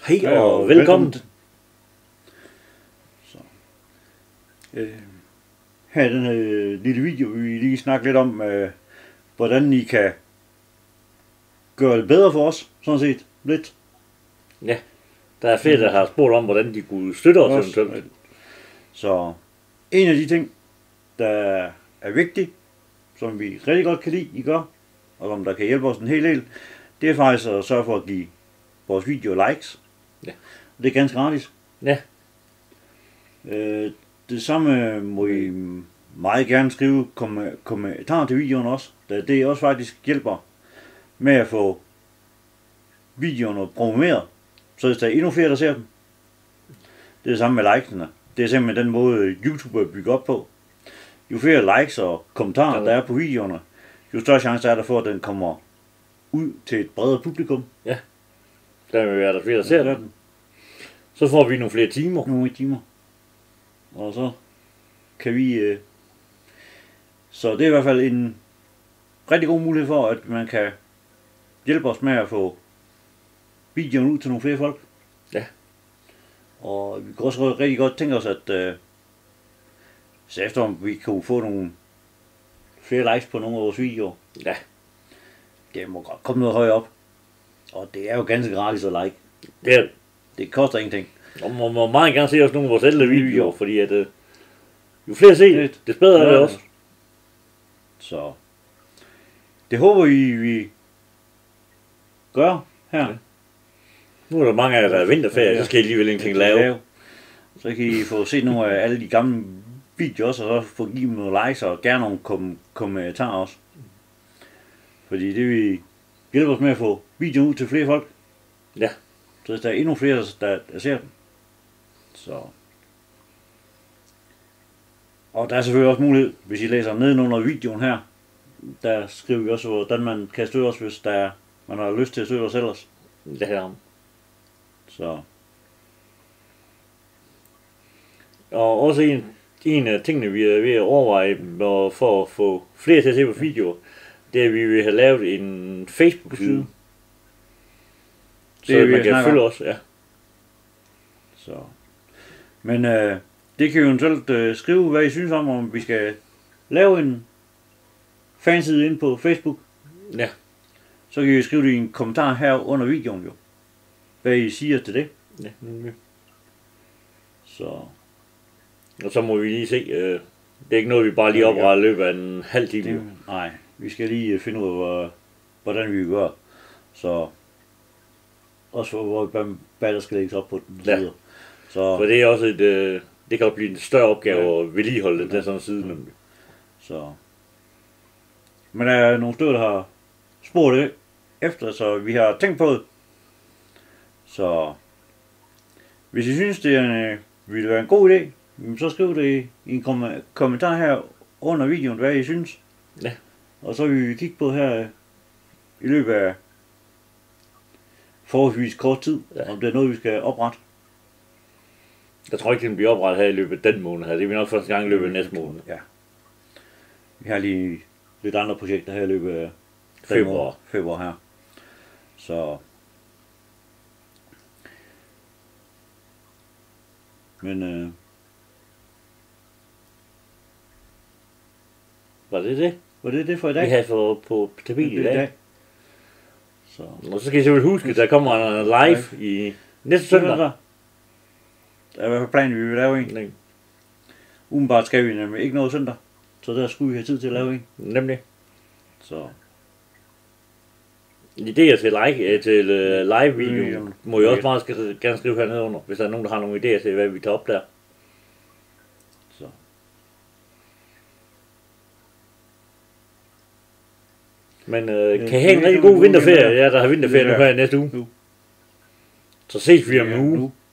Hej og velkommen. Så. Her i den her lille video vil vi lige snakke lidt om, hvordan I kan gøre det bedre for os, sådan set, lidt. Ja, der er flere, der har spurgt om, hvordan de kunne støtte os eventuelt. Så en af de ting, der er vigtig, som vi rigtig godt kan lide, I gør, og som der kan hjælpe os en hel del, det er faktisk at sørge for at give vores video likes. Ja. Det er ganske gratis. Ja. Det samme må I meget gerne skrive kommentarer til videoen også, da det også faktisk hjælper med at få videoerne promoveret, så der er endnu flere, der ser dem. Det er det samme med likesene. Det er simpelthen den måde, YouTube er bygget op på. Jo flere likes og kommentarer, der er på videoerne, jo større chance er der for, at den kommer ud til et bredere publikum. Ja, der vil være der flere, der ser den. Så får vi nogle flere timer. Nogle timer. Og så kan vi... Så det er i hvert fald en rigtig god mulighed for, at man kan hjælpe os med at få videoen ud til nogle flere folk. Ja. Og vi kan også rigtig godt tænke os, at så efter om vi kunne få nogle flere likes på nogle af vores videoer. Ja. Det må godt komme noget højere op. Og det er jo ganske gratis at like. Det koster ingenting. Og man må meget gerne se også nogle af vores ældre videoer, fordi at jo flere ser det bedre er det også. Så det håber vi gør her. Ja. Nu er der mange af jer, der er vinterferie, så skal I alligevel ingenting lave. Så kan I få set nogle af alle de gamle videoer også, og så få givet dem nogle likes og gerne nogle kommentarer også. Fordi det vil hjælpe os med at få videoen ud til flere folk. Ja. Så der er endnu flere, der ser den. Så. Og der er selvfølgelig også mulighed, hvis I læser nedenunder videoen her, der skriver vi også, hvordan man kan støtte os, hvis man har lyst til at støtte os ellers. Det her. Så. Og også en af tingene, vi er ved at overveje for at få flere til at se på videoer, det er, at vi vil have lavet en Facebook-side. Så man kan følge os, ja. Så. Men det kan I eventuelt skrive, hvad I synes om vi skal lave en fanside ind på Facebook. Ja. Så kan I skrive det i en kommentar her under videoen jo. Hvad I siger til det. Ja. Så. Og så må vi lige se. Det er ikke noget, vi bare lige opretter i løbet af en halv time. Nej, vi skal lige finde ud af, hvordan vi gør. Så. Også for, hvad der skal lægges op på den side. Så. For det er også det kan blive en større opgave at vedligeholde den sådan side. Nemlig. Så. Men der er nogle stykker, der har spurgt det efter, så vi har tænkt på det. Så hvis I synes, det ville være en god idé, så skriv det i en kommentar her under videoen, hvad I synes. Ja. Og så vil vi kigge på her i løbet af forholdsvis kort tid, om det er noget, vi skal oprette. Jeg tror ikke, den bliver oprettet her i løbet af den måned her. Det bliver nok første gang i løbet af næste måned. Ja. Vi har lige lidt andre projekter her i løbet af februar her. Så. Men var det det? Var det det for i dag? Vi har fået på tapet i dag. Så. Og så skal I selvfølgelig huske, at der kommer en live i næste søndag. Der er i hvert fald planen, vi vil lave en. Umiddelbart skal vi nemlig ikke noget søndag. Så der skulle vi have tid til at lave en. Nemlig. Så. Idéer til live video må I også meget gerne skrive hernede under, hvis der er nogen, der har nogle idéer til, hvad vi tager op der. Så. Men kan I have en rigtig god vinterferie? Ja, der har vinterferie nu her i næste uge. Så ses vi om en uge.